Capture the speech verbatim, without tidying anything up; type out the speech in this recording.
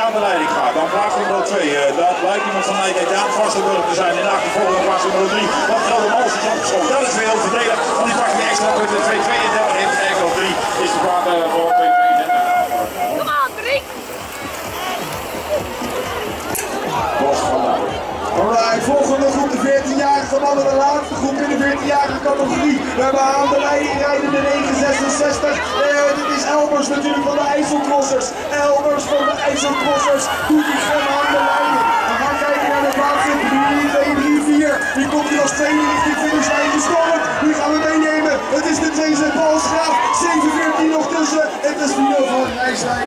aan de leiding gaat. Dan plaats nummer twee. Uh, dat lijkt iemand van Nijkerk aan het Vastenburg te zijn. En na de volgende plaats nummer drie. Wat Gelder Mals is opgeschoven. Dat is weer heel verdedig. Want die pakt weer extra punten. twee tweeëndertig heeft het Echo drie. Is de plaat uh, voor twee tweeëndertig. Kom aan, drie! Bos van Luik. Alright, volgende groep, de veertienjarige mannen, de laatste groep in de veertienjarige categorie. We hebben aan de leiding rijden de negen zesenzestig. Uh, dit is Elbers natuurlijk van de IJsselcrossers. Elbers van de IJsselcrossers doet die gem aan de leiding. We gaan kijken naar de plaatsen drie, twee, drie, vier. Die komt hier als tweede richting finishlijn gestormd. Die gaan we meenemen. Het is de tweede Paul Schraaf. zeven veertien nog tussen. Het is Vino van Rijswijk.